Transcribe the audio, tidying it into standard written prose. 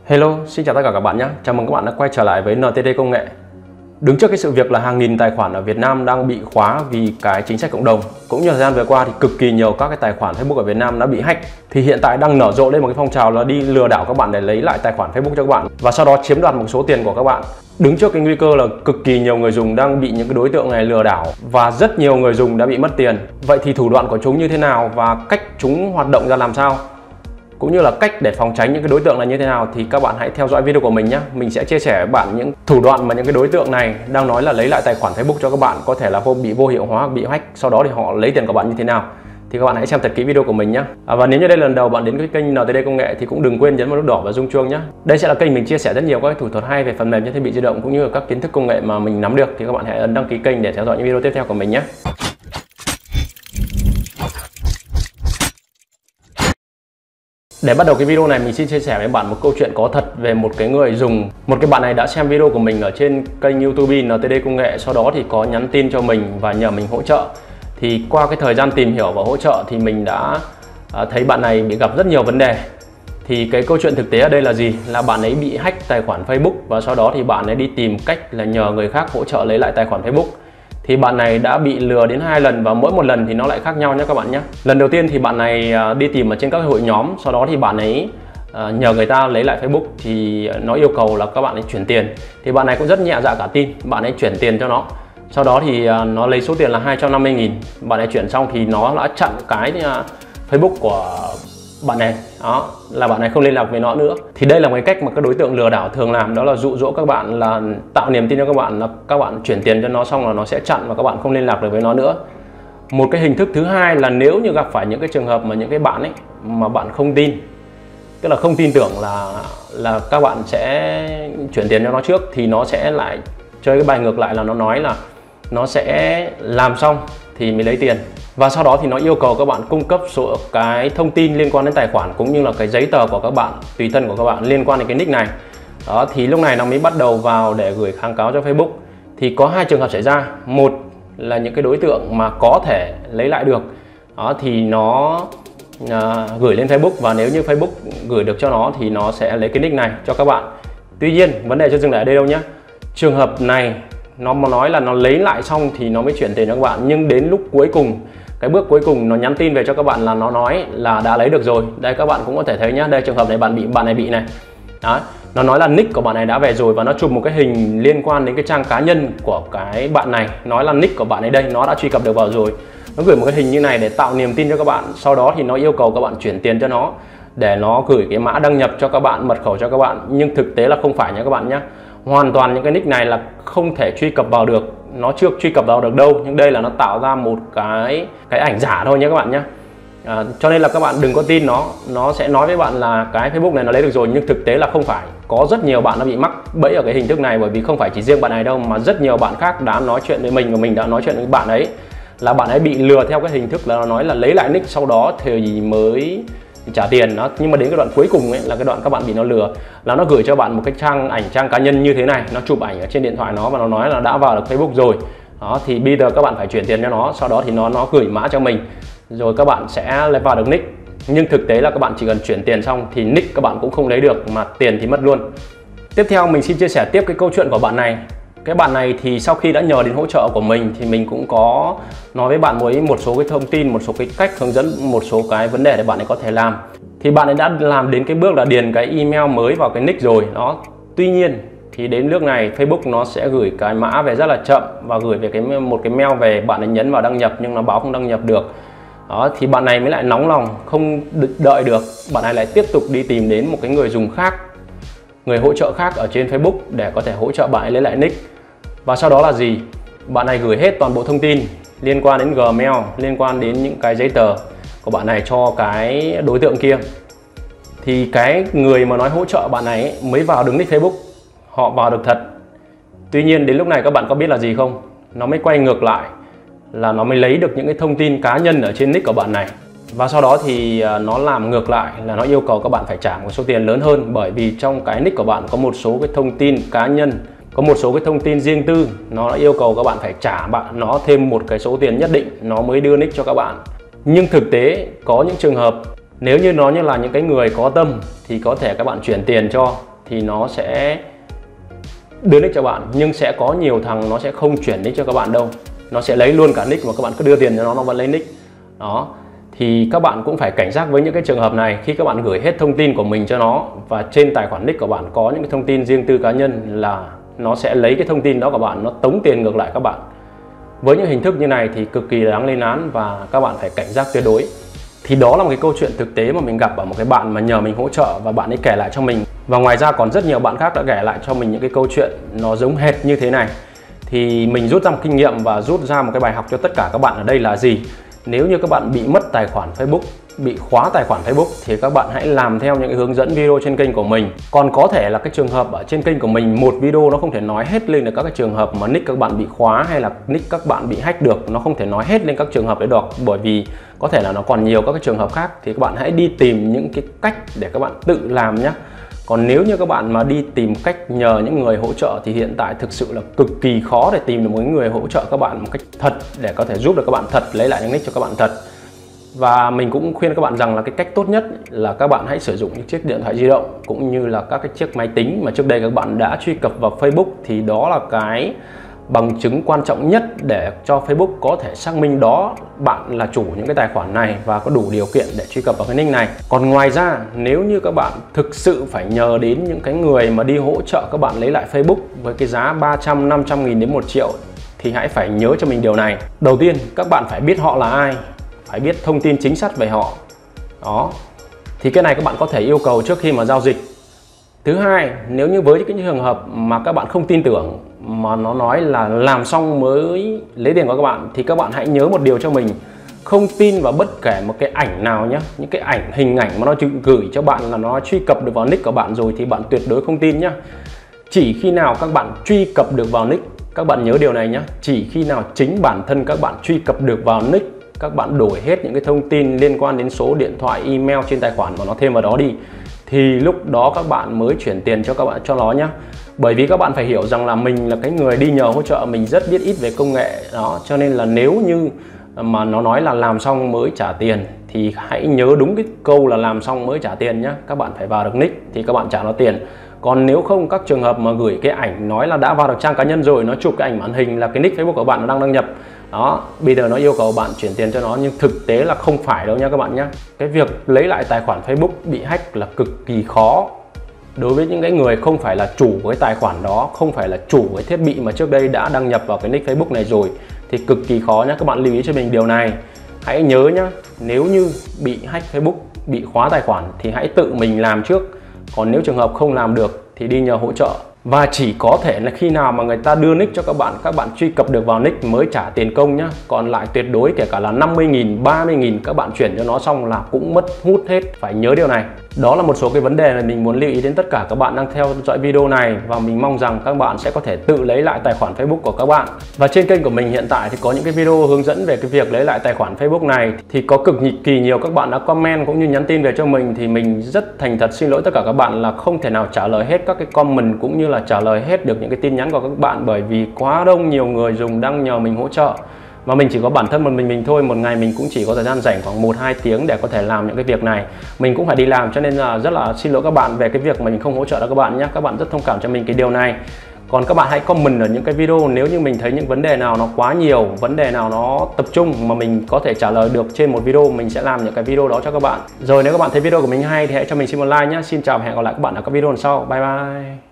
Hello, xin chào tất cả các bạn nhé. Chào mừng các bạn đã quay trở lại với NTD Công nghệ. Đứng trước cái sự việc là hàng nghìn tài khoản ở Việt Nam đang bị khóa vì cái chính sách cộng đồng, cũng như thời gian vừa qua thì cực kỳ nhiều các cái tài khoản Facebook ở Việt Nam đã bị hack. Thì hiện tại đang nở rộ lên một cái phong trào là đi lừa đảo các bạn để lấy lại tài khoản Facebook cho các bạn và sau đó chiếm đoạt một số tiền của các bạn. Đứng trước cái nguy cơ là cực kỳ nhiều người dùng đang bị những cái đối tượng này lừa đảo và rất nhiều người dùng đã bị mất tiền. Vậy thì thủ đoạn của chúng như thế nào và cách chúng hoạt động ra làm sao? Cũng như là cách để phòng tránh những cái đối tượng này như thế nào thì các bạn hãy theo dõi video của mình nhé. Mình sẽ chia sẻ với bạn những thủ đoạn mà những cái đối tượng này đang nói là lấy lại tài khoản Facebook cho các bạn, có thể là bị vô hiệu hóa, bị hack, sau đó thì họ lấy tiền của bạn như thế nào. Thì các bạn hãy xem thật kỹ video của mình nhé. Và nếu như đây là lần đầu bạn đến cái kênh NTD Công nghệ thì cũng đừng quên nhấn vào nút đỏ và rung chuông nhé. Đây sẽ là kênh mình chia sẻ rất nhiều các thủ thuật hay về phần mềm trên thiết bị di động cũng như là các kiến thức công nghệ mà mình nắm được, thì các bạn hãy ấn đăng ký kênh để theo dõi những video tiếp theo của mình nhé. Để bắt đầu cái video này, mình xin chia sẻ với bạn một câu chuyện có thật về một cái người dùng. Một cái bạn này đã xem video của mình ở trên kênh YouTube NTD Công nghệ, sau đó thì có nhắn tin cho mình và nhờ mình hỗ trợ. Thì qua cái thời gian tìm hiểu và hỗ trợ thì mình đã thấy bạn này bị gặp rất nhiều vấn đề. Thì cái câu chuyện thực tế ở đây là gì? Là bạn ấy bị hack tài khoản Facebook và sau đó thì bạn ấy đi tìm cách là nhờ người khác hỗ trợ lấy lại tài khoản Facebook. Thì bạn này đã bị lừa đến 2 lần và mỗi một lần thì nó lại khác nhau nhé các bạn nhé. Lần đầu tiên thì bạn này đi tìm ở trên các hội nhóm, sau đó thì bạn ấy nhờ người ta lấy lại Facebook thì nó yêu cầu là các bạn ấy chuyển tiền. Thì bạn này cũng rất nhẹ dạ cả tin, bạn ấy chuyển tiền cho nó. Sau đó thì nó lấy số tiền là 250.000. Bạn ấy chuyển xong thì nó đã chặn cái Facebook của bạn này, đó là bạn này không liên lạc với nó nữa. Thì đây là một cái cách mà các đối tượng lừa đảo thường làm, đó là dụ dỗ các bạn, là tạo niềm tin cho các bạn, là các bạn chuyển tiền cho nó xong là nó sẽ chặn và các bạn không liên lạc được với nó nữa. Một cái hình thức thứ hai là nếu như gặp phải những cái trường hợp mà những cái bạn ấy mà bạn không tin, tức là không tin tưởng là các bạn sẽ chuyển tiền cho nó trước, thì nó sẽ lại chơi cái bài ngược lại, là nó nói là nó sẽ làm xong thì mới lấy tiền. Và sau đó thì nó yêu cầu các bạn cung cấp số cái thông tin liên quan đến tài khoản cũng như là cái giấy tờ của các bạn, tùy thân của các bạn liên quan đến cái nick này. Đó, thì lúc này nó mới bắt đầu vào để gửi kháng cáo cho Facebook. Thì có hai trường hợp xảy ra. Một là những cái đối tượng mà có thể lấy lại được, đó thì nó gửi lên Facebook, và nếu như Facebook gửi được cho nó thì nó sẽ lấy cái nick này cho các bạn. Tuy nhiên vấn đề chưa dừng lại ở đây đâu nhé. Trường hợp này nó nói là nó lấy lại xong thì nó mới chuyển tiền cho các bạn, nhưng đến lúc cuối cùng, cái bước cuối cùng nó nhắn tin về cho các bạn là nó nói là đã lấy được rồi. Đây các bạn cũng có thể thấy nhá, đây trường hợp này bạn này bị này. Đó, nó nói là nick của bạn này đã về rồi và nó chụp một cái hình liên quan đến cái trang cá nhân của cái bạn này, nói là nick của bạn ấy đây, nó đã truy cập được vào rồi. Nó gửi một cái hình như này để tạo niềm tin cho các bạn. Sau đó thì nó yêu cầu các bạn chuyển tiền cho nó để nó gửi cái mã đăng nhập cho các bạn, mật khẩu cho các bạn. Nhưng thực tế là không phải nha các bạn nhé. Hoàn toàn những cái nick này là không thể truy cập vào được, nó chưa truy cập vào được đâu, nhưng đây là nó tạo ra một cái ảnh giả thôi nhé các bạn nhé. Cho nên là các bạn đừng có tin nó sẽ nói với bạn là cái Facebook này nó lấy được rồi, nhưng thực tế là không phải. Có rất nhiều bạn đã bị mắc bẫy ở cái hình thức này, bởi vì không phải chỉ riêng bạn này đâu mà rất nhiều bạn khác đã nói chuyện với mình và mình đã nói chuyện với bạn ấy, là bạn ấy bị lừa theo cái hình thức là nó nói là lấy lại nick sau đó thì mới trả tiền đó. Nhưng mà đến cái đoạn cuối cùng ấy là cái đoạn các bạn bị nó lừa, là nó gửi cho bạn một cái trang cá nhân như thế này, nó chụp ảnh ở trên điện thoại nó và nó nói là đã vào được Facebook rồi. Đó, thì bây giờ các bạn phải chuyển tiền cho nó, sau đó thì nó gửi mã cho mình rồi các bạn sẽ lấy vào được nick. Nhưng thực tế là các bạn chỉ cần chuyển tiền xong thì nick các bạn cũng không lấy được mà tiền thì mất luôn. Tiếp theo mình xin chia sẻ tiếp cái câu chuyện của bạn này. Cái bạn này thì sau khi đã nhờ đến hỗ trợ của mình thì mình cũng có nói với bạn với một số cái thông tin, một số cái cách hướng dẫn, một số cái vấn đề để bạn ấy có thể làm. Thì bạn ấy đã làm đến cái bước là điền cái email mới vào cái nick rồi đó. Tuy nhiên thì đến nước này Facebook nó sẽ gửi cái mã về rất là chậm và gửi về một cái mail về, bạn ấy nhấn vào đăng nhập nhưng nó báo không đăng nhập được. Đó, thì bạn này mới lại nóng lòng, không đợi được, bạn này lại tiếp tục đi tìm đến một cái người dùng khác, người hỗ trợ khác ở trên Facebook để có thể hỗ trợ bạn ấy lấy lại nick. Và sau đó là gì? Bạn này gửi hết toàn bộ thông tin liên quan đến Gmail, liên quan đến những cái giấy tờ của bạn này cho cái đối tượng kia. Thì cái người mà nói hỗ trợ bạn này mới vào đứng nick Facebook, họ vào được thật. Tuy nhiên đến lúc này các bạn có biết là gì không? Nó mới quay ngược lại, là nó mới lấy được những cái thông tin cá nhân ở trên nick của bạn này. Và sau đó thì nó làm ngược lại, là nó yêu cầu các bạn phải trả một số tiền lớn hơn, bởi vì trong cái nick của bạn có một số cái thông tin cá nhân, có một số cái thông tin riêng tư, nó yêu cầu các bạn phải trả nó thêm một cái số tiền nhất định nó mới đưa nick cho các bạn. Nhưng thực tế có những trường hợp nếu như nó như là những cái người có tâm thì có thể các bạn chuyển tiền cho, thì nó sẽ đưa nick cho bạn, nhưng sẽ có nhiều thằng nó sẽ không chuyển nick cho các bạn đâu, nó sẽ lấy luôn cả nick mà các bạn cứ đưa tiền cho nó vẫn lấy nick đó. Thì các bạn cũng phải cảnh giác với những cái trường hợp này. Khi các bạn gửi hết thông tin của mình cho nó và trên tài khoản nick của bạn có những cái thông tin riêng tư cá nhân, là nó sẽ lấy cái thông tin đó của bạn, nó tống tiền ngược lại các bạn. Với những hình thức như này thì cực kỳ đáng lên án và các bạn phải cảnh giác tuyệt đối. Thì đó là một cái câu chuyện thực tế mà mình gặp ở một cái bạn mà nhờ mình hỗ trợ, và bạn ấy kể lại cho mình. Và ngoài ra còn rất nhiều bạn khác đã kể lại cho mình những cái câu chuyện nó giống hệt như thế này. Thì mình rút ra một kinh nghiệm và rút ra một cái bài học cho tất cả các bạn ở đây là gì? Nếu như các bạn bị mất tài khoản Facebook, bị khóa tài khoản Facebook thì các bạn hãy làm theo những cái hướng dẫn video trên kênh của mình. Còn có thể là cái trường hợp ở trên kênh của mình, một video nó không thể nói hết lên được các cái trường hợp mà nick các bạn bị khóa hay là nick các bạn bị hack được. Nó không thể nói hết lên các trường hợp đấy được, bởi vì có thể là nó còn nhiều các cái trường hợp khác. Thì các bạn hãy đi tìm những cái cách để các bạn tự làm nhé. Còn nếu như các bạn mà đi tìm cách nhờ những người hỗ trợ thì hiện tại thực sự là cực kỳ khó để tìm được một người hỗ trợ các bạn một cách thật, để có thể giúp được các bạn thật, lấy lại những nick cho các bạn thật. Và mình cũng khuyên các bạn rằng là cái cách tốt nhất là các bạn hãy sử dụng những chiếc điện thoại di động cũng như là các cái chiếc máy tính mà trước đây các bạn đã truy cập vào Facebook, thì đó là cái bằng chứng quan trọng nhất để cho Facebook có thể xác minh đó bạn là chủ những cái tài khoản này và có đủ điều kiện để truy cập vào cái nick này. Còn ngoài ra, nếu như các bạn thực sự phải nhờ đến những cái người mà đi hỗ trợ các bạn lấy lại Facebook với cái giá 300, 500 nghìn đến 1 triệu thì hãy phải nhớ cho mình điều này. Đầu tiên, các bạn phải biết họ là ai, phải biết thông tin chính xác về họ đó, thì cái này các bạn có thể yêu cầu trước khi mà giao dịch. Thứ hai, nếu như với những trường hợp mà các bạn không tin tưởng mà nó nói là làm xong mới lấy tiền của các bạn, thì các bạn hãy nhớ một điều cho mình: không tin vào bất kể một cái ảnh nào nhé. Những cái ảnh, hình ảnh mà nó gửi cho bạn là nó truy cập được vào nick của bạn rồi thì bạn tuyệt đối không tin nhé. Chỉ khi nào các bạn truy cập được vào nick, các bạn nhớ điều này nhé, chỉ khi nào chính bản thân các bạn truy cập được vào nick, các bạn đổi hết những cái thông tin liên quan đến số điện thoại, email trên tài khoản mà nó thêm vào đó đi, thì lúc đó các bạn mới chuyển tiền cho các bạn cho nó nhé. Bởi vì các bạn phải hiểu rằng là mình là cái người đi nhờ hỗ trợ, mình rất biết ít về công nghệ đó, cho nên là nếu như mà nó nói là làm xong mới trả tiền thì hãy nhớ đúng cái câu là làm xong mới trả tiền nhé. Các bạn phải vào được nick thì các bạn trả nó tiền. Còn nếu không, các trường hợp mà gửi cái ảnh nói là đã vào được trang cá nhân rồi, nó chụp cái ảnh màn hình là cái nick Facebook của bạn nó đang đăng nhập đó, bây giờ nó yêu cầu bạn chuyển tiền cho nó, nhưng thực tế là không phải đâu nha các bạn nhé. Cái việc lấy lại tài khoản Facebook bị hack là cực kỳ khó đối với những cái người không phải là chủ của cái tài khoản đó, không phải là chủ cái thiết bị mà trước đây đã đăng nhập vào cái nick Facebook này rồi, thì cực kỳ khó nhé. Các bạn lưu ý cho mình điều này. Hãy nhớ nhé, nếu như bị hack Facebook, bị khóa tài khoản thì hãy tự mình làm trước. Còn nếu trường hợp không làm được thì đi nhờ hỗ trợ. Và chỉ có thể là khi nào mà người ta đưa nick cho các bạn truy cập được vào nick mới trả tiền công nhá. Còn lại tuyệt đối kể cả là 50.000, 30.000 các bạn chuyển cho nó xong là cũng mất hút hết. Phải nhớ điều này. Đó là một số cái vấn đề mà mình muốn lưu ý đến tất cả các bạn đang theo dõi video này, và mình mong rằng các bạn sẽ có thể tự lấy lại tài khoản Facebook của các bạn. Và trên kênh của mình hiện tại thì có những cái video hướng dẫn về cái việc lấy lại tài khoản Facebook này, thì có cực kỳ nhiều các bạn đã comment cũng như nhắn tin về cho mình, thì mình rất thành thật xin lỗi tất cả các bạn là không thể nào trả lời hết các cái comment cũng như là trả lời hết được những cái tin nhắn của các bạn, bởi vì quá đông nhiều người dùng đang nhờ mình hỗ trợ. Và mình chỉ có bản thân một mình thôi, một ngày mình cũng chỉ có thời gian rảnh khoảng 1-2 tiếng để có thể làm những cái việc này. Mình cũng phải đi làm, cho nên là rất là xin lỗi các bạn về cái việc mà mình không hỗ trợ được các bạn nhé. Các bạn rất thông cảm cho mình cái điều này. Còn các bạn hãy comment ở những cái video nếu như mình thấy những vấn đề nào nó quá nhiều, vấn đề nào nó tập trung mà mình có thể trả lời được trên một video, mình sẽ làm những cái video đó cho các bạn. Rồi nếu các bạn thấy video của mình hay thì hãy cho mình xin một like nhé. Xin chào và hẹn gặp lại các bạn ở các video lần sau. Bye bye.